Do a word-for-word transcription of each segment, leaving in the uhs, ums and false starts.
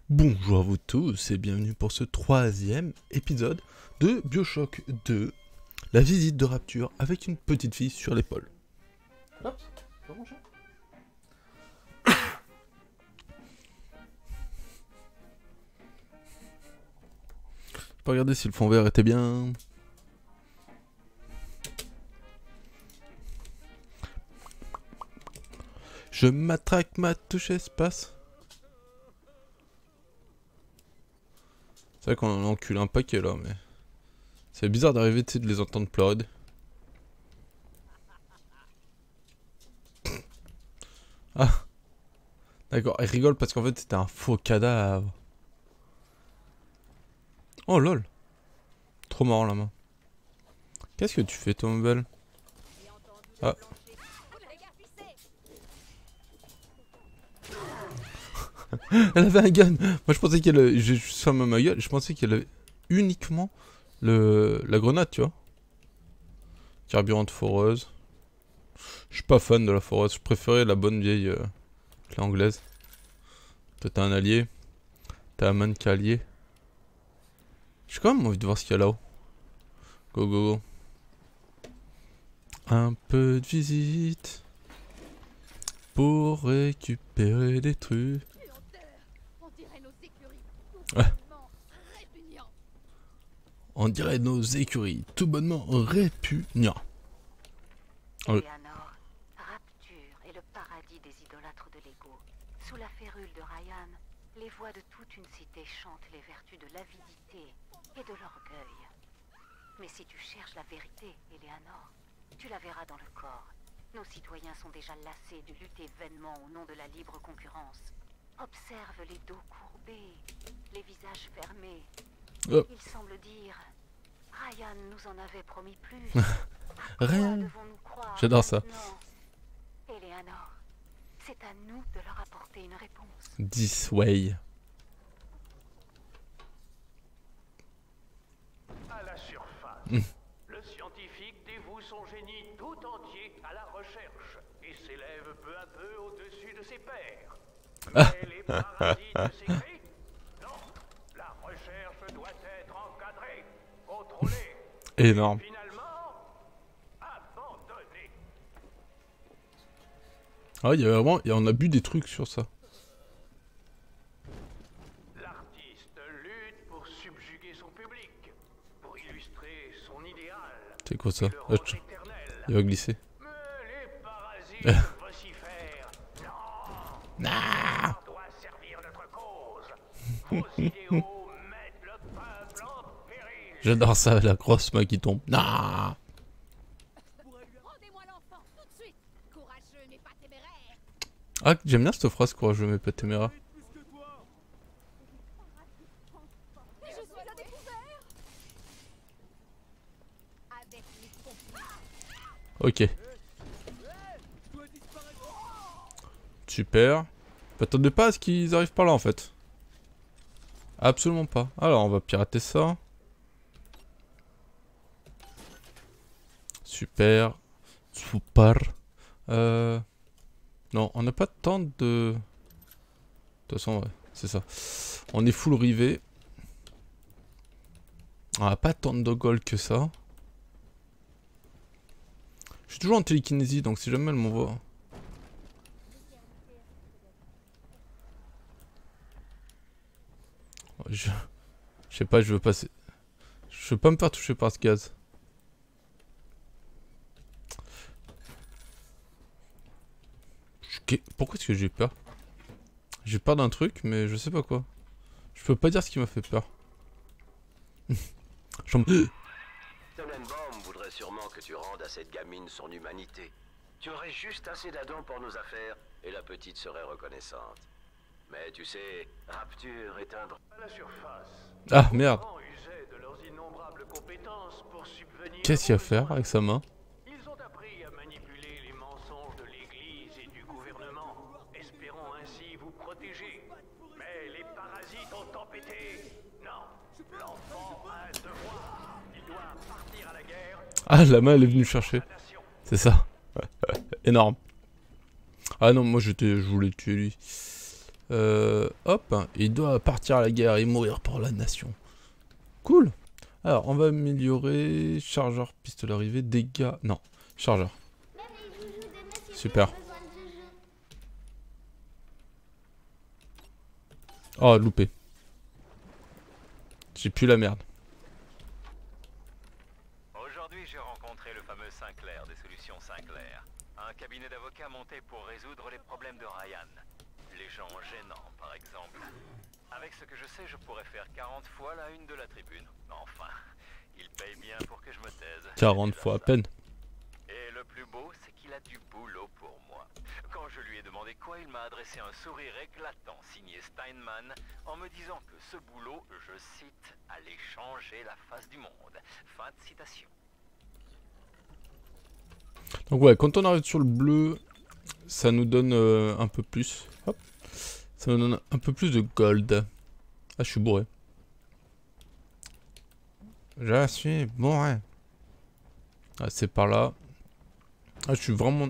Bonjour à vous tous et bienvenue pour ce troisième épisode de BioShock deux, la visite de Rapture avec une petite fille sur l'épaule. Hop, tu vas manger ? J'ai pas regardé si le fond vert était bien. Je m'attraque ma touche espace. C'est vrai qu'on en encule un paquet là, mais... C'est bizarre d'arriver, tu sais, de les entendre pleurer. Ah. D'accord, ils rigolent parce qu'en fait c'était un faux cadavre. Oh lol. Trop marrant la main. Qu'est-ce que tu fais toi, ma belle? Ah. Elle avait un gun. Moi je pensais qu'elle... J'ai juste fermé ma gueule. Je pensais qu'elle avait uniquement le... la grenade, tu vois. Carburant de foreuse. Je suis pas fan de la foreuse. Je préférais la bonne vieille euh, clé anglaise. Toi t'as un allié. T'as un man qui est allié. J'ai quand même envie de voir ce qu'il y a là-haut. Go go go. Un peu de visite. Pour récupérer des trucs. Ouais. On dirait nos écuries, tout bonnement répugnants. Eleanor, Rapture est le paradis des idolâtres de l'ego. Sous la férule de Ryan, les voix de toute une cité chantent les vertus de l'avidité et de l'orgueil. Mais si tu cherches la vérité, Eleanor, tu la verras dans le corps. Nos citoyens sont déjà lassés de lutter vainement au nom de la libre concurrence. Observe les dos courbés, les visages fermés. Oh. Il semble dire... Ryan nous en avait promis plus. Rien. J'adore ça. Eleanor, c'est à nous de leur apporter une réponse. This way. À la surface, mm. Le scientifique dévoue son génie tout entier à la recherche et s'élève peu à peu au-dessus de ses pairs. Ah. Mais les paradis de ses cris? Non, la recherche doit être encadrée, contrôlée. Énorme. Et finalement, abandonnée. Ah, il y a vraiment, y a, on a bu des trucs sur ça. L'artiste lutte pour subjuguer son public, pour illustrer son idéal. C'est quoi ça? Ah, il va glisser. Mais les parasites vocifèrent. Non, Ah. ça doit servir notre cause. Vos idéaux mettent le peuple en péril. J'adore ça, la grosse main qui tombe. Ah. Ah, j'aime bien cette phrase, courageux mais pas téméraire. Ok. Super. M'attendez pas à ce qu'ils arrivent par là en fait. Absolument pas. Alors on va pirater ça. Super. Super. Euh... Non, on n'a pas tant de... De toute façon, ouais, c'est ça. On est full rivé. On n'a pas tant de gold que ça. Je suis toujours en télékinésie, donc si jamais elle m'envoie... Je... Je sais pas, je veux passer... Je veux pas me faire toucher par ce gaz. Pourquoi est-ce que j'ai peur? J'ai peur d'un truc, mais je sais pas quoi. Je peux pas dire ce qui m'a fait peur. J'en... Tenenbaum voudrait sûrement que tu rendes à cette gamine son humanité. Tu aurais juste assez d'Adam pour nos affaires, et la petite serait reconnaissante. Mais tu sais, Rapture est un... À la surface. Ah merde. De leurs innombrables compétences pour subvenir. Qu'est-ce qu'il va faire avec sa main? Ils ont appris à manipuler les mensonges de l'Église et du gouvernement, espérant ainsi vous protéger. Mais les parasites ont tempêté. Non, l'enfant a un devoir. Il doit partir à la guerre. Ah, la main elle est venue chercher. C'est ça. Énorme. Ah non, moi j'étais, je voulais tuer lui. Euh, hop, il doit partir à la guerre et mourir pour la nation. Cool. Alors, on va améliorer chargeur, pistolet arrivé, dégâts... Non, chargeur. Super. Oh, loupé. J'ai plus la merde. Aujourd'hui, j'ai rencontré le fameux Sinclair des solutions Sinclair. Un cabinet d'avocats monté pour résoudre les problèmes de Ryan. Les gens gênants, par exemple. Avec ce que je sais, je pourrais faire quarante fois la une de la tribune. Enfin, il paye bien pour que je me taise. quarante fois à peine. Et le plus beau, c'est qu'il a du boulot pour moi. Quand je lui ai demandé quoi, il m'a adressé un sourire éclatant signé Steinman en me disant que ce boulot, je cite, allait changer la face du monde. Fin de citation. Donc ouais, quand on arrive sur le bleu, ça nous donne euh, un peu plus. Hop. Ça nous donne un peu plus de gold. Ah, je suis bourré. Je suis bourré. Ah, c'est par là. Ah, je suis vraiment...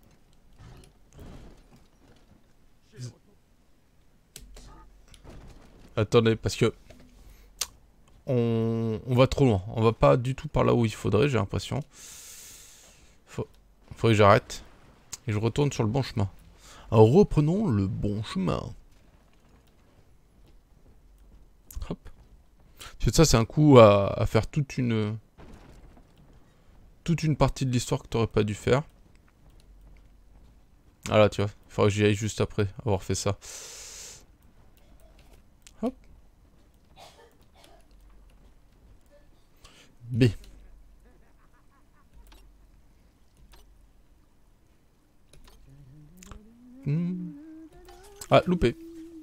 Attendez, parce que... On... on va trop loin. On va pas du tout par là où il faudrait, j'ai l'impression. Faut... Faudrait que j'arrête. Et je retourne sur le bon chemin. Alors reprenons le bon chemin. Hop. Parce que ça, c'est un coup à, à faire toute une... Toute une partie de l'histoire que t'aurais pas dû faire. Ah là, tu vois. Il faudrait que j'y aille juste après avoir fait ça. Hop. B. Hmm. Ah, loupé.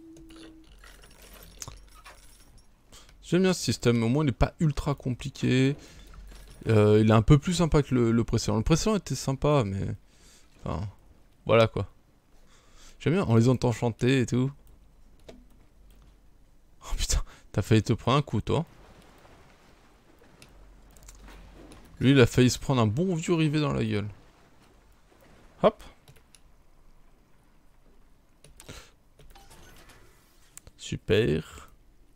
J'aime bien ce système. Au moins, il n'est pas ultra compliqué. Euh, il est un peu plus sympa que le, le précédent. Le précédent était sympa, mais... Enfin... Voilà, quoi. J'aime bien, on les entend chanter et tout. Oh putain, t'as failli te prendre un coup, toi. Lui, il a failli se prendre un bon vieux rivet dans la gueule. Hop. Super.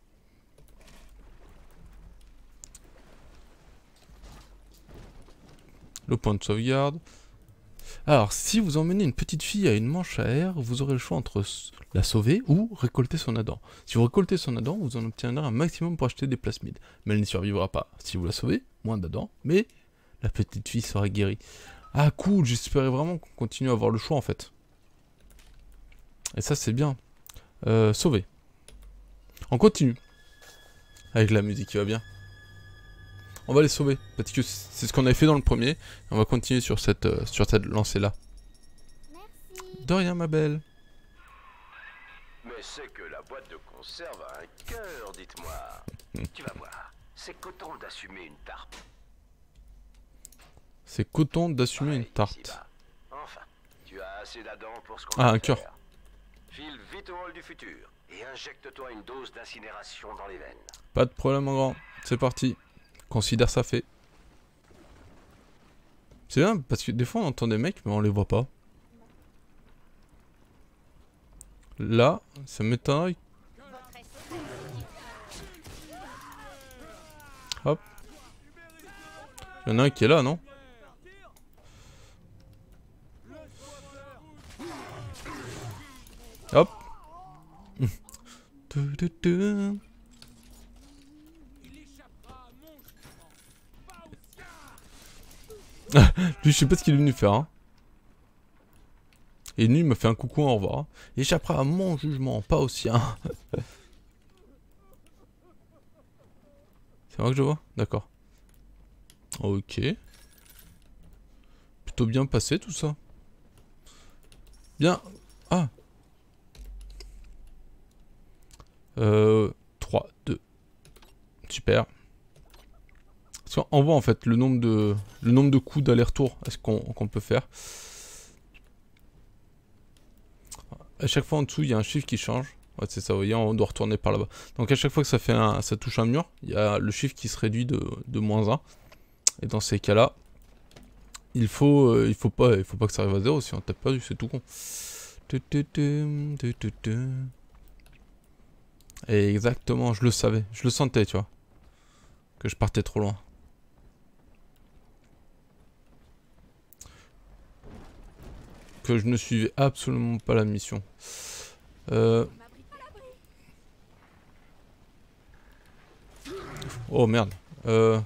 Le point de sauvegarde. Alors, si vous emmenez une petite fille à une manche à air, vous aurez le choix entre la sauver ou récolter son Adam. Si vous récoltez son Adam, vous en obtiendrez un maximum pour acheter des plasmides. Mais elle n'y survivra pas. Si vous la sauvez, moins d'Adam, mais la petite fille sera guérie. Ah cool, j'espérais vraiment qu'on continue à avoir le choix en fait. Et ça c'est bien. Euh, sauver. On continue. Avec la musique qui va bien. On va les sauver, parce que c'est ce qu'on avait fait dans le premier. Et on va continuer sur cette, euh, sur cette lancée-là. De rien, ma belle. Mais c'est que la boîte de conserve a un cœur, dites-moi. Tu vas voir, c'est coton d'assumer une tarte. C'est coton d'assumer Pareil, une tarte. ici-bas. Enfin, tu as assez d'Adam pour ce qu'on Ah, va un cœur. faire. File vite au hall du futur et injecte-toi une dose d'incinération dans les veines. Pas de problème, mon grand. C'est parti. Considère ça fait. C'est bien, parce que des fois on entend des mecs, mais on les voit pas. Là, ça m'étonnerait. Hop. Il y en a un qui est là, non? Hop. Du, du, du. Lui, je sais pas ce qu'il est venu faire. Hein. Et lui, il me fait un coucou, au revoir. Il échappera à mon jugement, pas au sien. C'est moi que je vois? D'accord. Ok. Plutôt bien passé tout ça. Bien. Ah. Euh, trois, deux. Super. Parce qu'on voit en fait le nombre de, le nombre de coups d'aller-retour est-ce qu'on qu'on peut faire. À chaque fois en dessous il y a un chiffre qui change. Ouais, c'est ça, vous voyez, on doit retourner par là-bas. Donc à chaque fois que ça fait un, ça touche un mur, il y a le chiffre qui se réduit de, de moins un. Et dans ces cas-là, il faut, euh, il faut pas, il faut pas que ça arrive à zéro, si on tape perdu, c'est tout con. Et exactement, je le savais, je le sentais, tu vois. Que je partais trop loin. Que je ne suivais absolument pas la mission. Euh... Oh merde. Euh...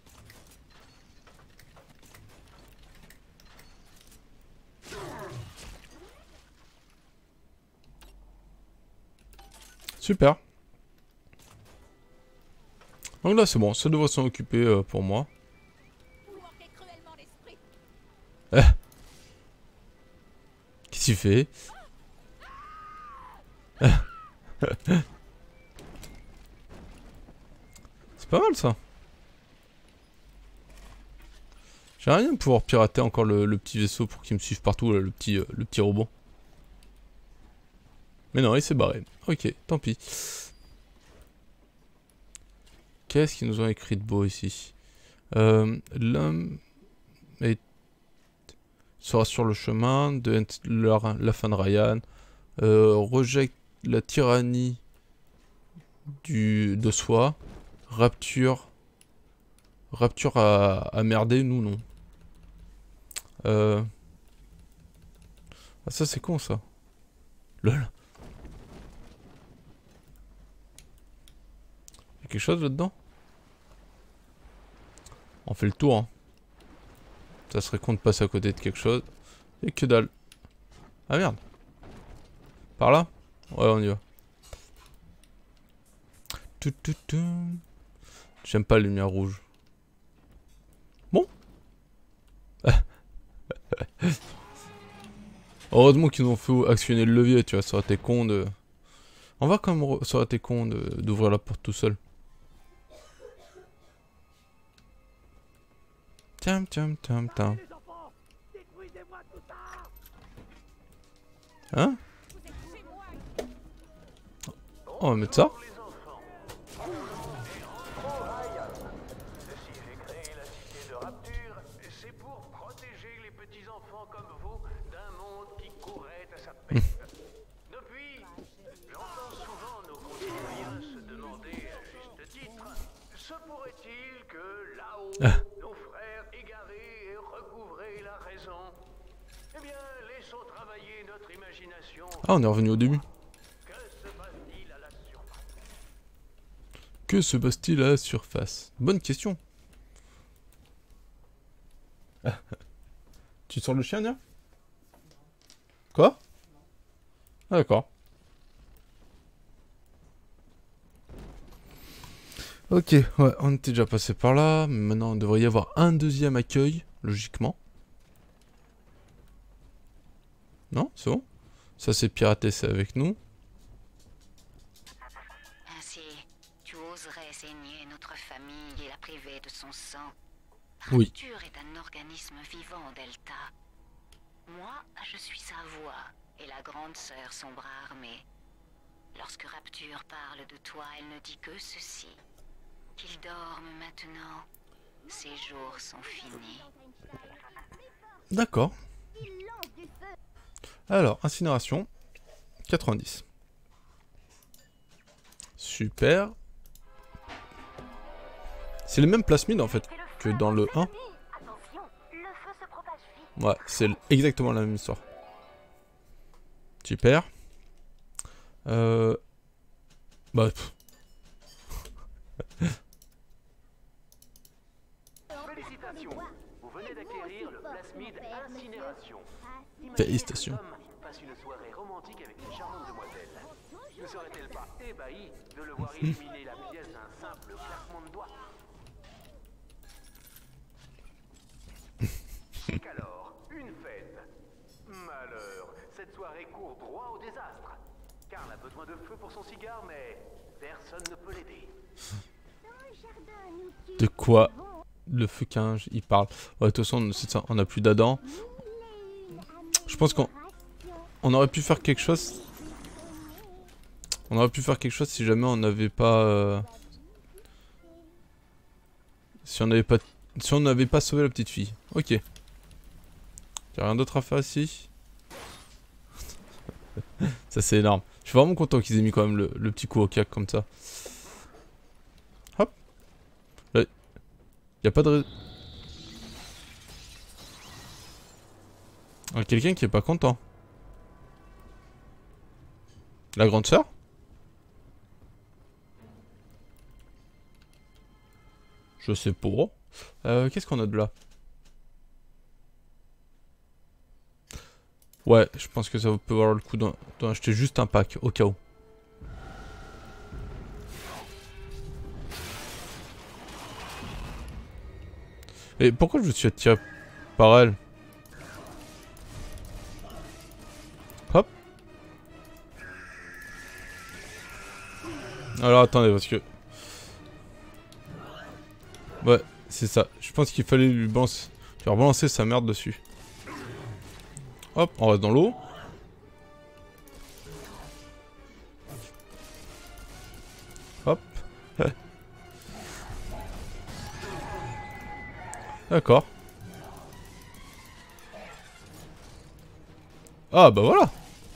Super. Donc là c'est bon, ça devrait s'en occuper euh, pour moi. Eh. Qu'est-ce qu'il fait? C'est pas mal ça. J'aimerais bien pouvoir pirater encore le, le petit vaisseau pour qu'il me suive partout, là, le, petit, euh, le petit robot. Mais non, il s'est barré. Ok, tant pis. Qu'est-ce qu'ils nous ont écrit de beau ici? euh, L'homme est... sera sur le chemin de la, la fin de Ryan. Euh, rejette la tyrannie du, de soi. Rapture. Rapture à, à merder, nous non. Euh... Ah ça c'est con ça. Lol. Y'a quelque chose là-dedans? On fait le tour hein. Ça serait con de passer à côté de quelque chose. Y'a que dalle. Ah merde. Par là? Ouais on y va. J'aime pas les lumières rouges. Bon. Heureusement qu'ils nous ont fait actionner le levier, tu vois, ça aurait été con de... On va quand même... Ça aurait été con d'ouvrir la porte tout seul. Tiens, tiens, tiens, tiens. Hein? On va mettre ça. Depuis, j'entends souvent nos concitoyens se demander à juste titre, se pourrait-il que là-haut, Ah. nos frères égarés aient recouvré la raison? Eh bien, laissons travailler notre imagination. Ah, on est revenu au début. Que se passe-t-il à la surface? Que se passe-t-il à la surface? Bonne question. Tu sors le chien, Nia? Quoi? Ah, d'accord. Ok, ouais, on était déjà passé par là. Maintenant, il devrait y avoir un deuxième accueil, logiquement. Non, c'est bon. Ça, c'est piraté, c'est avec nous. Ainsi, tu oserais saigner notre famille et la priver de son sang. Oui. Rapture est un organisme vivant, Delta. Moi, je suis sa voix et la grande sœur son bras armé. Lorsque Rapture parle de toi, elle ne dit que ceci. Qu'il dorme maintenant. Ses jours sont finis. D'accord. Alors, incinération. quatre-vingt-dix. Super. C'est les mêmes plasmides en fait que dans le un. Ouais, c'est exactement la même histoire. Super. Euh... Bah... Pff. Félicitations, vous venez d'acquérir le plasmide incinération. Félicitations. Tom passe une soirée romantique avec une charmante demoiselle. Ne serait-elle pas ébahie de le voir éliminer la pièce d'un simple claquement de doigts? Et qu'alors, une fête. Malheur, cette soirée court droit au désastre. Karl a besoin de feu pour son cigare, mais personne ne peut l'aider. De quoi le fuquinge il parle? Ouais, de toute façon, c'est ça, on a plus d'Adam. Je pense qu'on on aurait pu faire quelque chose. On aurait pu faire quelque chose si jamais on n'avait pas... Euh... Si on n'avait pas... Si on n'avait pas sauvé la petite fille. Ok. Y'a rien d'autre à faire ici. Ça c'est énorme. Je suis vraiment content qu'ils aient mis quand même le, le petit coup au cac comme ça. Hop. Là, y a pas de... Ah, quelqu'un qui est pas content. La grande sœur? Je sais pas. Euh, qu'est-ce qu'on a de là? Ouais, je pense que ça peut valoir le coup d'en acheter juste un pack, au cas où. Et pourquoi je me suis attiré par elle? Hop. Alors attendez, parce que... Ouais, c'est ça. Je pense qu'il fallait lui balancer... lui rebalancer sa merde dessus. Hop, on reste dans l'eau. Hop. D'accord. Ah bah voilà.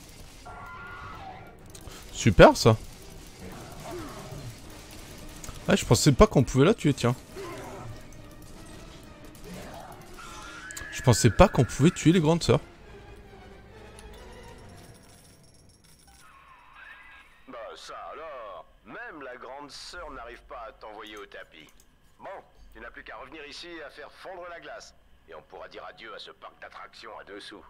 Super ça. Ah, je pensais pas qu'on pouvait la tuer, tiens. Je pensais pas qu'on pouvait tuer les grandes sœurs. Bah ça alors, même la grande sœur n'arrive pas à t'envoyer au tapis. Bon, tu n'as plus qu'à revenir ici et à faire fondre la glace. Et on pourra dire adieu à ce parc d'attractions à deux sous.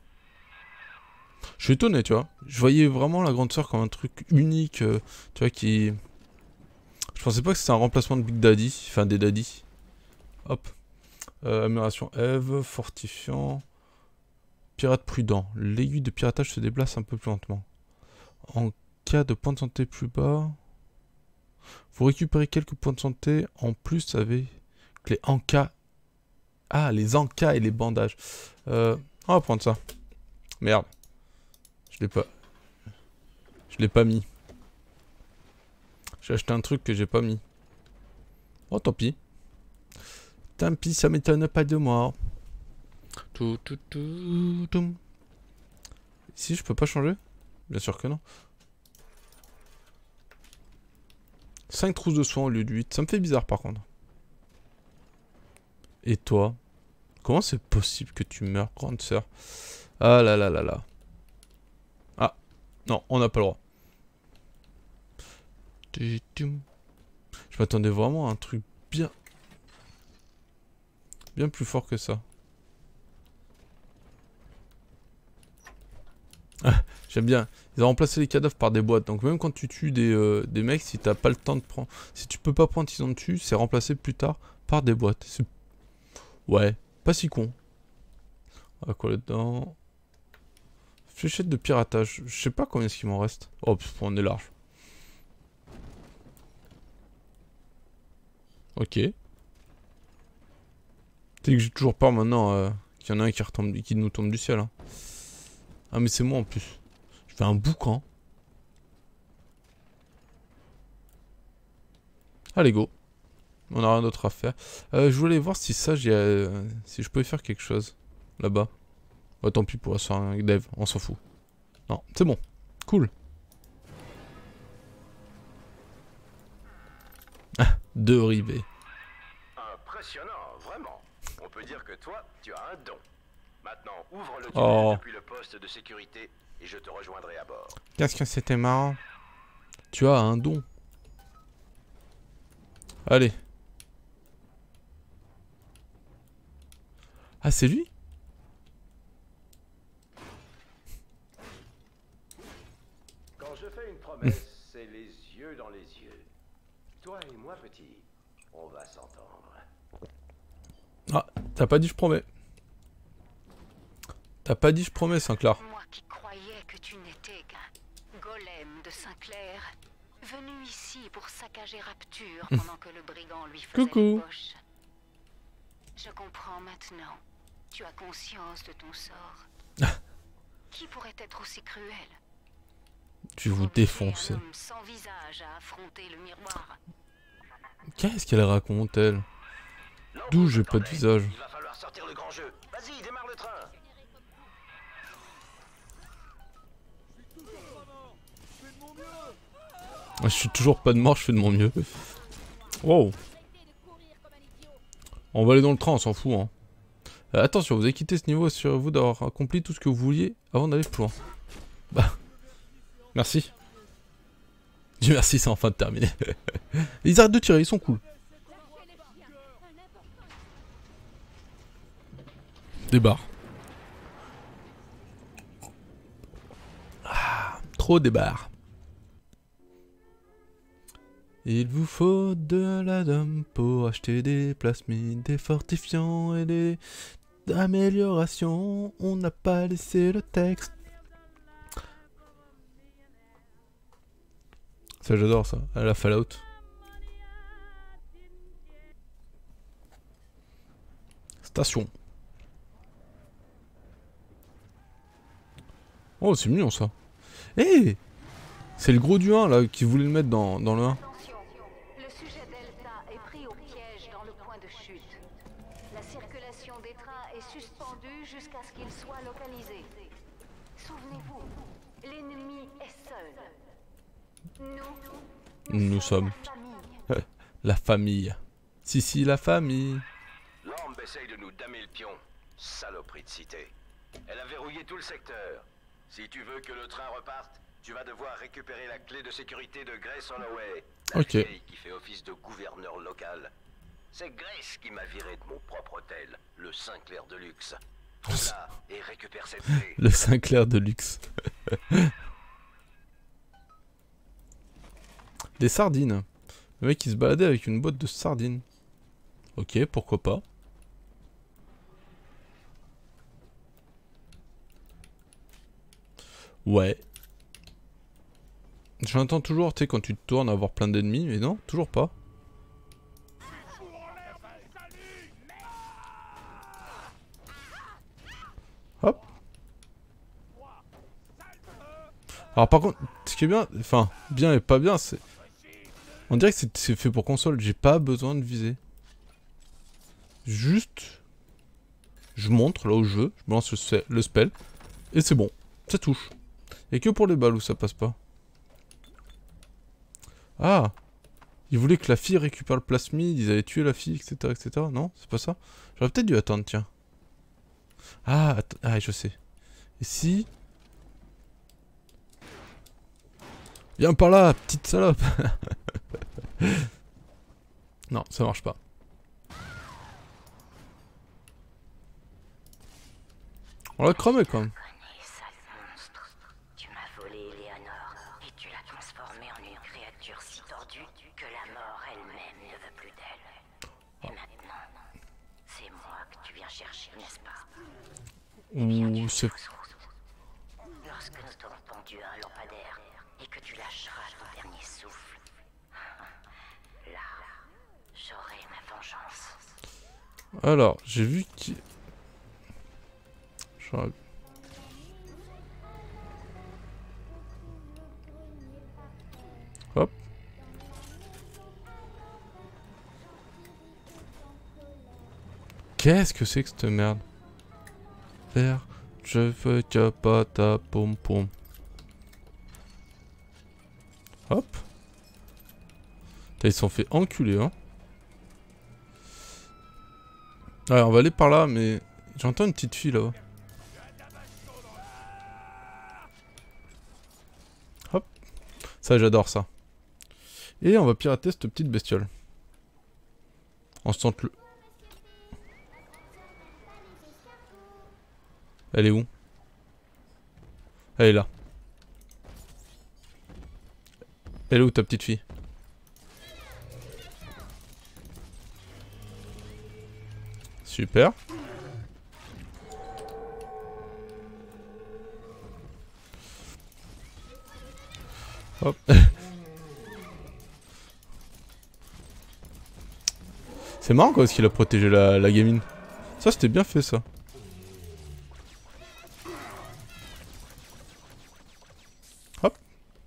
Je suis étonné, tu vois. Je voyais vraiment la grande sœur comme un truc unique, euh, tu vois, qui... Je pensais pas que c'était un remplacement de Big Daddy, enfin des Daddy. Hop. Euh, amélioration Eve, fortifiant... Pirate prudent. L'aiguille de piratage se déplace un peu plus lentement. En cas de point de santé plus bas... Vous récupérez quelques points de santé en plus avec les encas. Ah, les encas et les bandages. Euh, on va prendre ça. Merde. Je l'ai pas. Je l'ai pas mis. J'ai acheté un truc que j'ai pas mis. Oh, tant pis. Tant pis, ça m'étonne pas de moi. Tout, tout, tout, tout. Ici, je peux pas changer? Bien sûr que non. cinq trousses de soins au lieu de huit. Ça me fait bizarre par contre. Et toi? Comment c'est possible que tu meurs, grande sœur? Ah là là là là. Ah. Non, on n'a pas le droit. Je m'attendais vraiment à un truc bien... Bien plus fort que ça. Ah, j'aime bien. Ils ont remplacé les cadavres par des boîtes. Donc même quand tu tues des, euh, des mecs, si t'as pas le temps de prendre... Si tu peux pas prendre qu'ils ont dessus, c'est remplacé plus tard par des boîtes. Ouais, pas si con. On va coller dedans. Fléchette de piratage. Je sais pas combien est-ce qu'il m'en reste. Oh, pff, on est large. Ok. Tu sais que j'ai toujours peur maintenant euh, qu'il y en a un qui, retombe, qui nous tombe du ciel. Hein. Ah mais c'est moi en plus. Je fais un boucan. Allez go. On a rien d'autre à faire. Euh, je voulais voir si ça, j'ai, euh, si je pouvais faire quelque chose. Là-bas. Bah tant pis pour la soirée dev, on s'en fout. Non, c'est bon. Cool. Ah, deux rivets. Impressionnant, vraiment. On peut dire que toi, tu as un don. Maintenant, ouvre le tunnel Oh. depuis le poste de sécurité et je te rejoindrai à bord. Qu'est-ce que c'était marrant. Tu as un don. Allez. Ah, c'est lui? Quand je fais une promesse, c'est les yeux dans les yeux. Toi et moi, petit, on va s'entendre. Ah, t'as pas dit je promets. T'as pas dit je promets, Sinclair. Moi qui croyais que tu n'étais qu'un golem de Sinclair, venu ici pour saccager Rapture pendant que le brigand lui faisait Coucou. les poches. Je comprends maintenant. Tu as conscience de ton sort. Qui pourrait être aussi cruel? Je vais vous Confier défoncer. un homme sans visage à affronter le miroir. Qu'est-ce qu'elle raconte, elle? D'où j'ai pas de visage? Il va falloir sortir le grand jeu. Vas-y, démarre le train. Je suis toujours pas de mort, je fais de mon mieux. Wow. On va aller dans le train, on s'en fout. Hein. Euh, attention, vous avez quitté ce niveau, assurez-vous d'avoir accompli tout ce que vous vouliez avant d'aller plus loin. Bah. Merci. Dieu merci, c'est enfin terminé. Ils arrêtent de tirer, ils sont cool. Des barres. Ah, trop des barres. Il vous faut de la dame pour acheter des plasmides, des fortifiants et des améliorations. On n'a pas laissé le texte. Ça j'adore ça, à la Fallout. Station. Oh c'est mignon ça. Eh hey, c'est le gros du un là qui voulait le mettre dans, dans le un. Attention, le sujet Delta est pris au piège dans le point de chute. La circulation des trains est suspendue jusqu'à ce qu'il soit localisé. Souvenez-vous, l'ennemi est seul. Nous, Nous sommes la famille. la famille. Si si la famille. L'Orbe essaye de nous damer le pion. Saloperie de cité. Elle a verrouillé tout le secteur. Si tu veux que le train reparte, tu vas devoir récupérer la clé de sécurité de Grace Holloway, la Ok. vieille qui fait office de gouverneur local. C'est Grace qui m'a viré de mon propre hôtel, le Sinclair de luxe. Trouve-la et récupère cette clé. Le Sinclair de luxe. Des sardines. Le mec qui se baladait avec une boîte de sardines. Ok, pourquoi pas. Ouais. J'entends toujours, tu sais, quand tu te tournes, avoir plein d'ennemis, mais non, toujours pas. Hop. Alors par contre, ce qui est bien, enfin, bien et pas bien, c'est... On dirait que c'est fait pour console, j'ai pas besoin de viser. Juste... Je montre là où je veux, je me lance le, le spell, et c'est bon, ça touche. Et que pour les balles où ça passe pas. Ah, ils voulaient que la fille récupère le plasmide, ils avaient tué la fille, et cetera et cetera. Non, c'est pas ça. J'aurais peut-être dû attendre, tiens. Ah, ah, je sais. Et si... Viens par là, petite salope. Non, ça marche pas. On l'a cramé quand même. Connais, sale monstre. Tu m'as volé Eleanor et tu l'as transformée en une créature si tordue que la mort elle-même ne veut plus d'elle. Et maintenant, c'est moi que tu viens chercher, n'est-ce pas? Ouh, c'est... Lorsque nous t'aurons pendu à un lampadaire et que tu lâcheras ton dernier souffle, là, j'aurai ma vengeance. Alors, j'ai vu qu'il... Je... Hop. Qu'est-ce que c'est que cette merde? Vert, je fais que pas ta pom pom. Hop. Putain, ils se sont fait enculer, hein. Ouais, on va aller par là, mais j'entends une petite fille là-bas. Hop. Ça, j'adore ça. Et on va pirater cette petite bestiole. On se tente le... Elle est où? Elle est là. Elle est où ta petite fille? Super. Hop. C'est marrant quoi, parce qu'il a protégé la, la gamine. Ça c'était bien fait ça. Hop.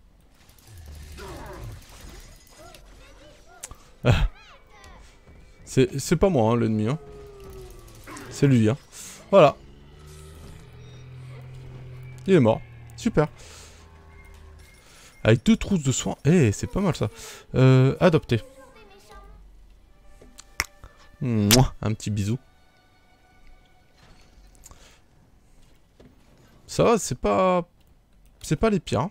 Ah. C'est pas moi hein, l'ennemi hein. C'est lui hein. Voilà. Il est mort. Super. Avec deux trousses de soins. Eh, c'est pas mal ça. Euh, adopté. Mouah, un petit bisou. Ça va, c'est pas... C'est pas les pires. Hein.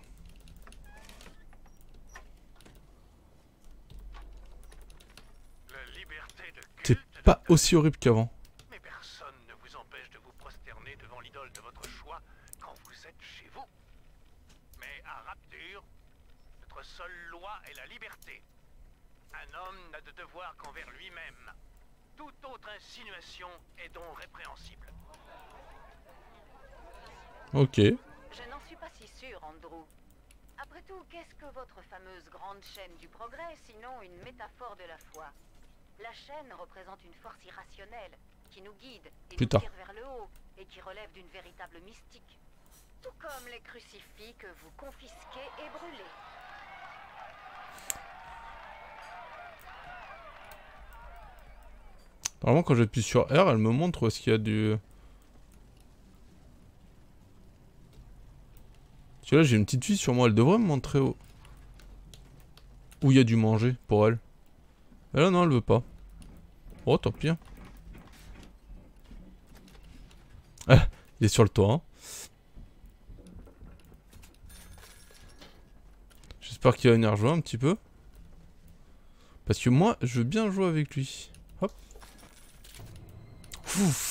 C'est pas aussi horrible qu'avant. Mais personne ne vous empêche de vous prosterner devant l'idole de votre choix quand vous êtes chez vous. Mais à Rapture, notre seule loi est la liberté. Un homme n'a de devoir qu'envers lui-même. Toute autre insinuation est donc répréhensible. Ok. Je n'en suis pas si sûr, Andrew. Après tout, qu'est-ce que votre fameuse grande chaîne du progrès, sinon une métaphore de la foi? La chaîne représente une force irrationnelle qui nous guide et Putain. nous tire vers le haut et qui relève d'une véritable mystique. Tout comme les crucifix que vous confisquez et brûlez. Normalement, quand j'appuie sur R, elle me montre où est-ce qu'il y a du... Parce que là, j'ai une petite fille sur moi, elle devrait me montrer où... Où il y a du manger pour elle. Et là, non, elle veut pas. Oh, tant pis. Hein. Ah, il est sur le toit. Hein. J'espère qu'il va venir jouer un petit peu. Parce que moi, je veux bien jouer avec lui. Hop. Ouf.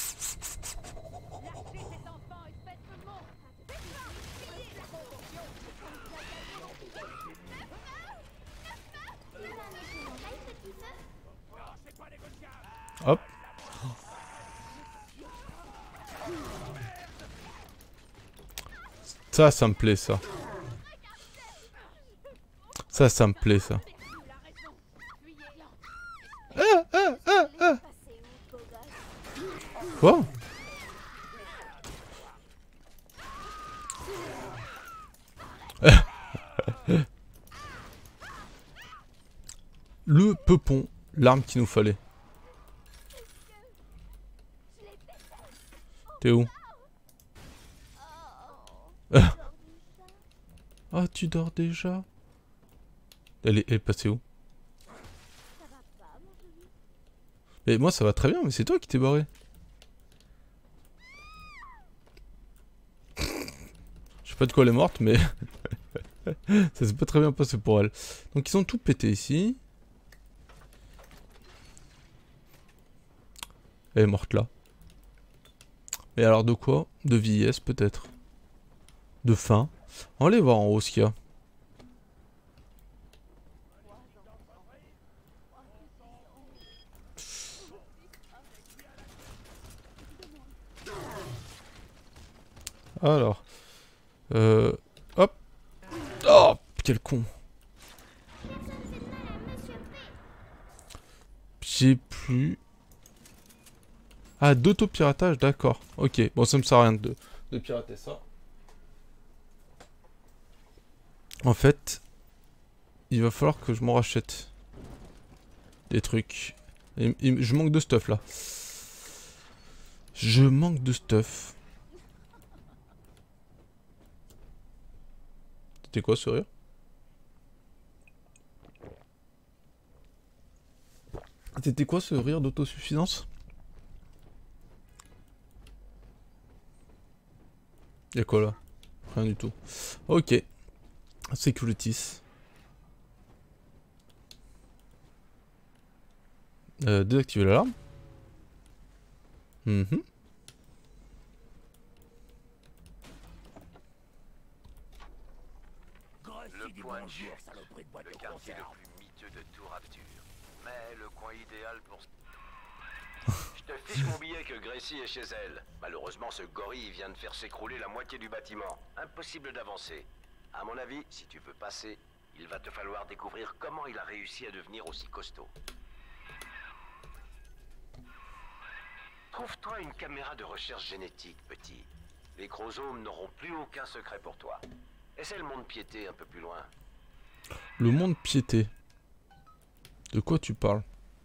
Hop. Ça, ça me plaît, ça. Ça, ça me plaît, ça. Ah, ah, ah, ah. Quoi? Le peupon, l'arme qu'il nous fallait. T'es où? Ah, tu dors déjà? Elle est, elle est passée où? Mais moi ça va très bien, mais c'est toi qui t'es barré. Je sais pas de quoi elle est morte, mais ça s'est pas très bien passé pour elle. Donc ils sont tout pétés ici. Elle est morte là. Et alors de quoi? De vieillesse peut-être. De faim. On va aller voir en haut ce qu'il y a. Alors. Euh. Hop. Oh, quel con. J'ai plus... Ah, d'autopiratage, d'accord. Ok, bon, ça me sert à rien de, de pirater ça. En fait, il va falloir que je m'en rachète des trucs. Et, et, je manque de stuff, là. Je manque de stuff. C'était quoi, ce rire? C'était quoi, ce rire d'autosuffisance? Y'a quoi là? Rien du tout. Ok. Securities. Euh, désactiver l'alarme. Mm-hmm. Le point de chute, le quartier le plus miteux de tout Rapture. Mais le coin idéal pour... Je te fiche mon billet que Gracie est chez elle. Malheureusement, ce gorille vient de faire s'écrouler la moitié du bâtiment. Impossible d'avancer. À mon avis, si tu veux passer, il va te falloir découvrir comment il a réussi à devenir aussi costaud. Trouve-toi une caméra de recherche génétique, petit. Les chromosomes n'auront plus aucun secret pour toi. Essaie le monde piété un peu plus loin. Le monde piété. De quoi tu parles?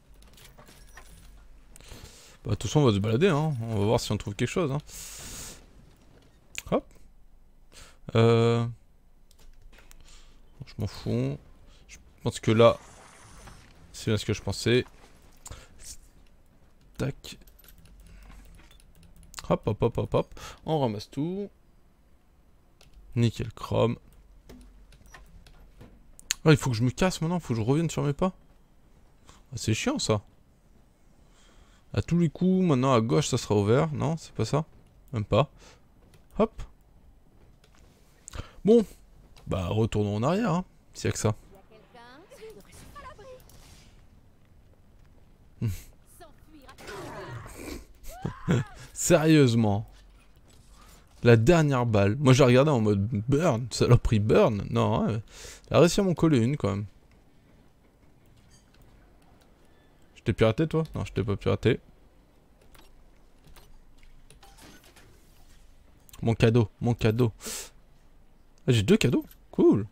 Bah, de toute façon, on va se balader, hein. On va voir si on trouve quelque chose, hein. Hop. Euh... Je m'en fous. Je pense que là, c'est bien ce que je pensais. Tac. Hop, hop, hop, hop, hop. On ramasse tout. Nickel chrome. Ah, il faut que je me casse maintenant, il faut que je revienne sur mes pas. Ah, c'est chiant ça. À tous les coups, maintenant à gauche ça sera ouvert. Non, c'est pas ça. Même pas. Hop. Bon. Bah retournons en arrière, hein. S'il y a que ça. Sérieusement. La dernière balle. Moi j'ai regardé en mode burn. Saloperie burn. Non, hein. Elle a réussi à m'en coller une quand même. Je t'ai piraté toi? Non, je t'ai pas piraté. Mon cadeau, mon cadeau. Ah, j'ai deux cadeaux. Cool.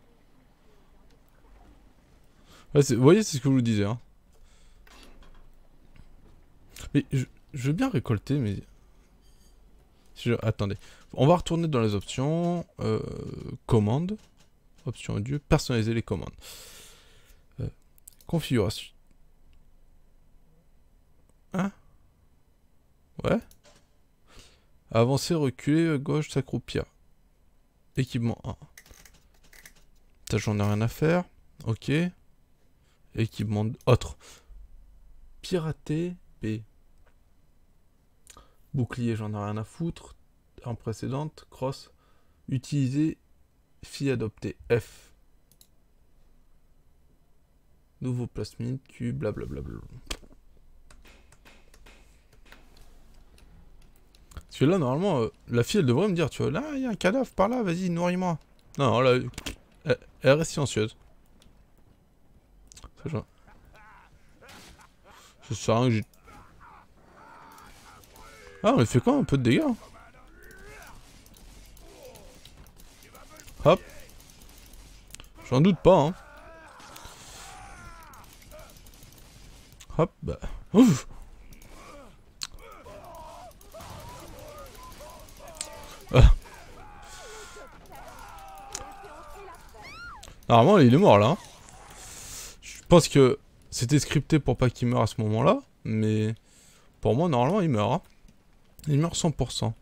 Ouais, vous voyez, c'est ce que je vous disais. Hein. Mais je, je veux bien récolter, mais... Si je... Attendez. On va retourner dans les options. Euh, commandes. Option audio. Personnaliser les commandes. Euh, configuration. Hein? Ouais. Avancer, reculer, gauche, s'accroupir. Équipement un. Ça, j'en ai rien à faire. Ok. Équipement autre. Pirater, B. Bouclier, j'en ai rien à foutre. En précédente, cross. Utiliser, fille adoptée, F. Nouveau plasmide, Q, blablabla. Parce que là, normalement, euh, la fille, elle devrait me dire, tu vois, là, il y a un cadavre par là, vas-y, nourris-moi. Non, là, elle, elle reste silencieuse. Ça, genre... Ça sert à rien que j'ai... Ah, on fait quoi, un peu de dégâts. Hop. J'en doute pas, hein. Hop, bah... Ouf. Ah. Normalement, il est mort, là. Je pense que c'était scripté pour pas qu'il meure à ce moment-là, mais... Pour moi, normalement, il meurt, hein. Il meurt cent pour cent.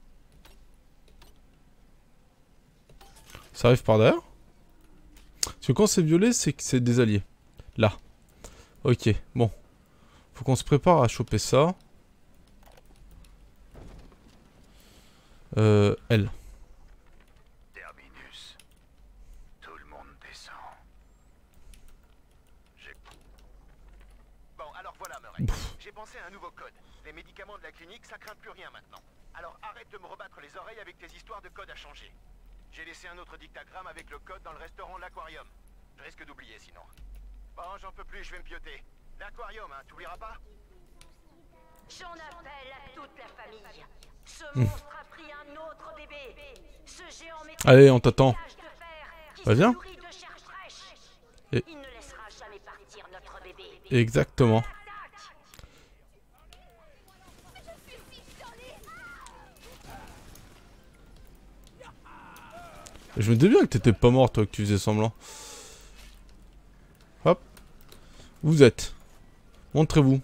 Ça arrive par derrière. Parce que quand c'est violet, c'est que c'est des alliés. Là. Ok, bon. Faut qu'on se prépare à choper ça. Euh, L. Terminus. Tout le monde descend. Bon, alors voilà, Murray. J'ai pensé à un nouveau code. Les médicaments de la clinique, ça craint plus rien maintenant. Alors arrête de me rebattre les oreilles avec tes histoires de code à changer. J'ai laissé un autre dictagramme avec le code dans le restaurant L'Aquarium. Je risque d'oublier sinon. Bon, j'en peux plus, je vais me pioter. L'Aquarium, hein, t'oublieras pas? J'en appelle à toute la famille. Ce monstre a pris un autre bébé. Ce géant allez, on t'attend. Bah viens. Et... Il ne laissera jamais partir notre bébé. Exactement. Je me disais bien que t'étais pas mort, toi, que tu faisais semblant. Hop. Vous êtes. Montrez-vous.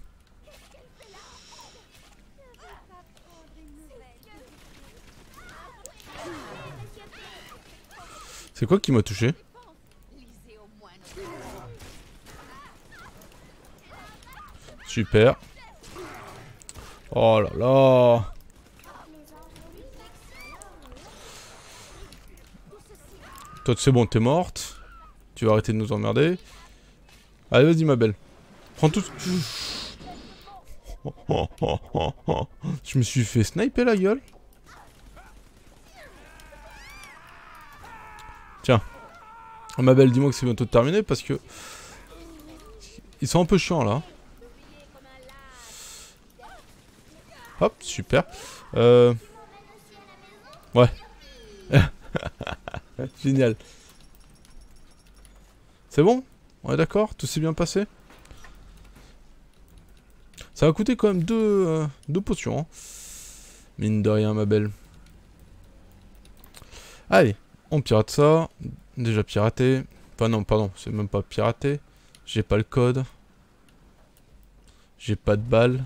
C'est quoi qui m'a touché? Super. Oh là là. Toi, c'est bon, t'es morte. Tu vas arrêter de nous emmerder. Allez, vas-y, ma belle. Prends tout... Oh, oh, oh, oh, oh. Je me suis fait sniper la gueule. Tiens. Ma belle, dis-moi que c'est bientôt terminé parce que... Ils sont un peu chiants, là. Hop, super. Euh... Ouais. Génial. C'est bon? On est d'accord? Tout s'est bien passé? Ça va coûter quand même deux, euh, deux potions. Hein. Mine de rien, ma belle. Allez, on pirate ça. Déjà piraté. Enfin non, pardon, c'est même pas piraté. J'ai pas le code. J'ai pas de balles.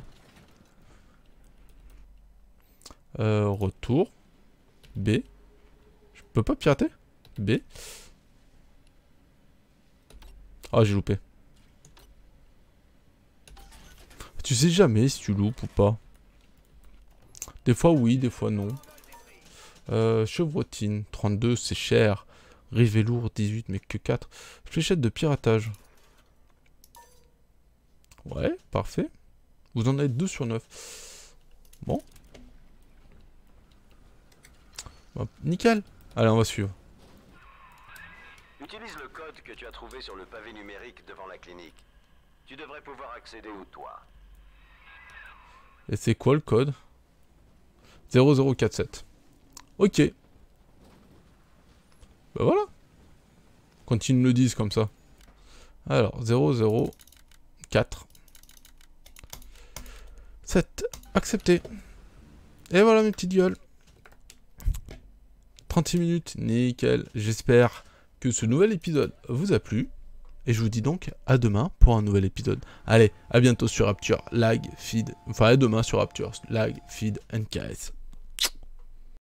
Euh, retour. B. Je peux pas pirater? B. Ah, j'ai loupé. Tu sais jamais si tu loupes ou pas. Des fois oui, des fois non. Euh, chevrotine, trente-deux, c'est cher. Rivet lourd, dix-huit, mais que quatre. Fléchette de piratage. Ouais, parfait. Vous en avez deux sur neuf. Bon. Bah, nickel. Allez, on va suivre. Utilise le code que tu as trouvé sur le pavé numérique devant la clinique. Tu devrais pouvoir accéder au toit. Et c'est quoi le code? zéro zéro quatre sept. Ok. Bah voilà. Quand ils me le disent comme ça. Alors, zéro zéro quatre sept. Accepté. Et voilà mes petites gueules. trente-six minutes. Nickel. J'espère que ce nouvel épisode vous a plu. Et je vous dis donc à demain pour un nouvel épisode. Allez, à bientôt sur Rapture, Lag, Feed. Enfin, à demain sur Rapture, Lag, Feed, N K S.